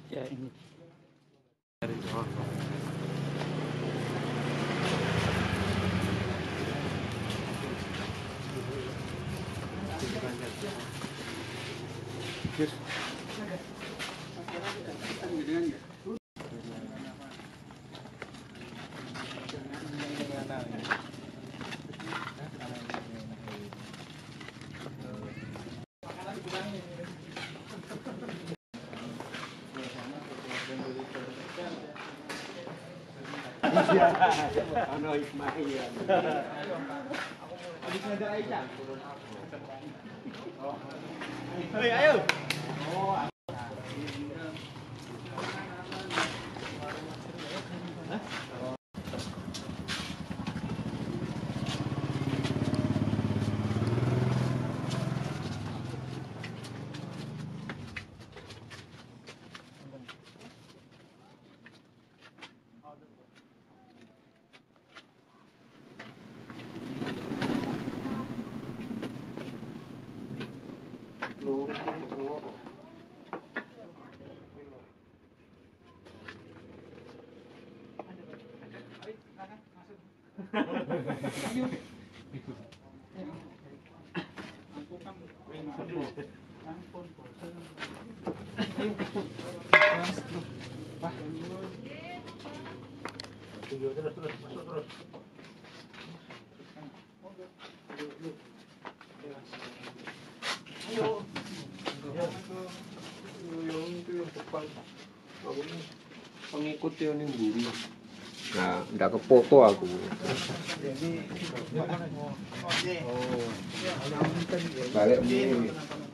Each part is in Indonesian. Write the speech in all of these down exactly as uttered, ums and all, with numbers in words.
Ya ini. Dari bawah. Yes. Ano Ismail. Habis ngajar Aisyah. Oh. Hei, ayo. Oh. Pengikut yang ning buri. Nah, ndak kefoto aku. Oh. Balik ini.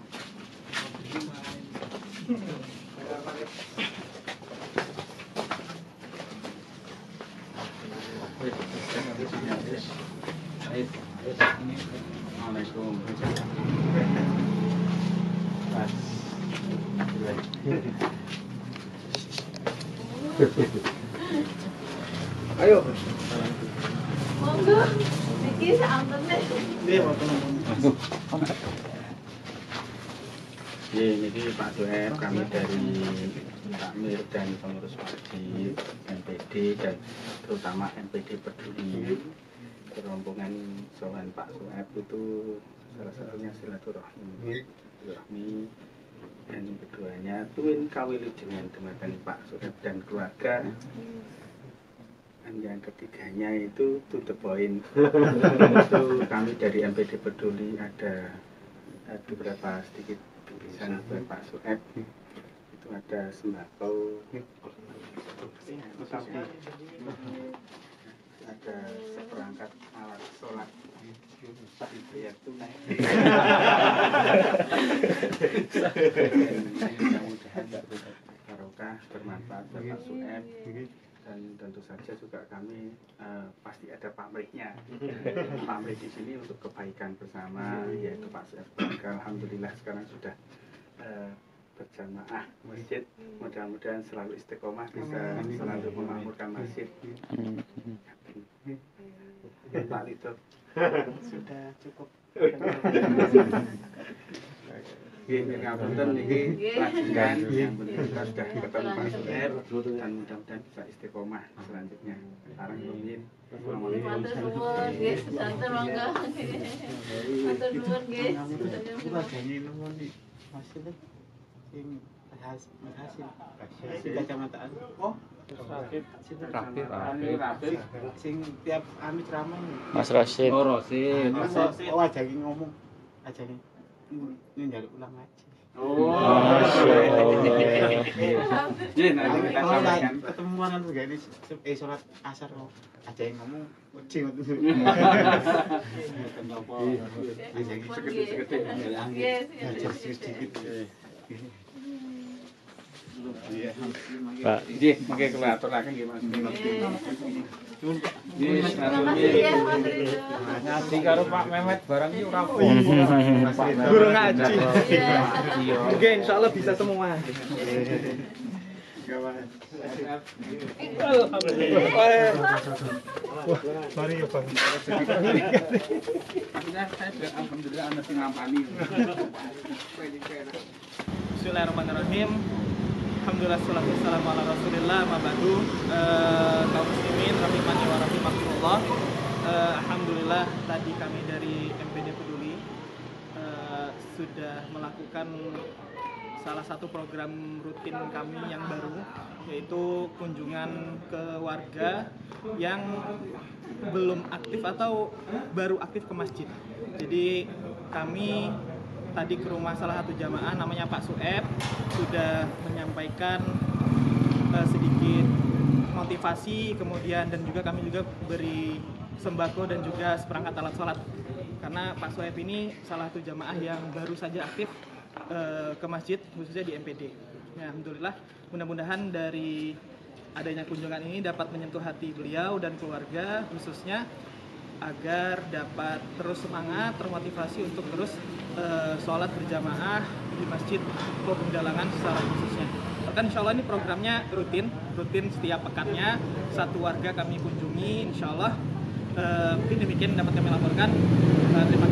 Assalamualaikum. Ayo. Monggo. Niki sampene. Nggih, wonten. Nggih, niki Pak Doer, kami dari Takmir dan pengurus wajib M P D dan terutama M P D Peduli. Rombongan Sowan Pak Sueb itu salah satunya silaturahmi. Silaturahmi dan keduanya tuwin kawilujengan dengan Pak Sueb dan keluarga. Dan yang ketiganya itu to the point. Itu kami dari M P D Peduli ada, ada beberapa sedikit tulisan buat Pak Sueb. Itu ada sembako, ada seperangkat alat sholat dibayar tunai. Mudah-mudahan barokah, bermanfaat buat Pak Sueb. Dan tentu saja juga kami uh, pasti ada pamrihnya. Pamrih di sini untuk kebaikan bersama, yaitu Pak Sueb. Alhamdulillah sekarang sudah uh, berjamaah masjid. Mudah-mudahan selalu istiqomah, bisa selalu memakmurkan masjid. Pak Lito sudah cukup. Gini ngapunten niki lanjutkan yang penting kita sudah ketemu Pak Sueb dan mudah-mudahan bisa istiqomah selanjutnya. Sekarang rumiyin. Assalamualaikum. Matur nuwun nggih, sedanten monggo. Matur nuwun nggih. Kita janji nuwun di hasil sing hasil hasil hasil kecamataan. Oh, Rapid, Rapid, Rapid. sing tiap anu ceramah. Mas Rosid. Oh, Rosid. Oh, aja ki ngomong. Aja ki njaluk ulang ngaji. Oh, jadi nanti kita sampaikan ketemuan kan begini eh sholat asar kok aja yang ngomong wedi Pak, nggih mengke kula aturaken nggih Mas. Nuwun Pak. Nggih, ngaji karo Pak Mehmet barang iki ora apa. guru ngaji. Oke, insyaallah bisa semua. Mari ya Bang. Alhamdulillah ana sing ngampani. Bismillahirrahmanirrahim. Alhamdulillah, salatu wassalamu ala rasulillah, mabadu, uh, kaum muslimin, rahimani wa rahimakumullah. uh, Alhamdulillah, tadi kami dari M P D Peduli uh, sudah melakukan salah satu program rutin kami yang baru, yaitu kunjungan ke warga yang belum aktif atau baru aktif ke masjid. Jadi kami tadi ke rumah salah satu jamaah namanya Pak Sueb, sudah menyampaikan uh, sedikit motivasi, kemudian dan juga kami juga beri sembako dan juga seperangkat alat sholat, karena Pak Sueb ini salah satu jamaah yang baru saja aktif uh, ke masjid, khususnya di M P D. Ya, alhamdulillah, mudah-mudahan dari adanya kunjungan ini dapat menyentuh hati beliau dan keluarga khususnya, agar dapat terus semangat, termotivasi untuk terus uh, sholat berjamaah di masjid Klubung Dalangan secara khususnya. Bahkan insya Allah ini programnya rutin, rutin setiap pekannya satu warga kami kunjungi, insya Allah. Uh, mungkin demikian dapat kami laporkan. Uh, terima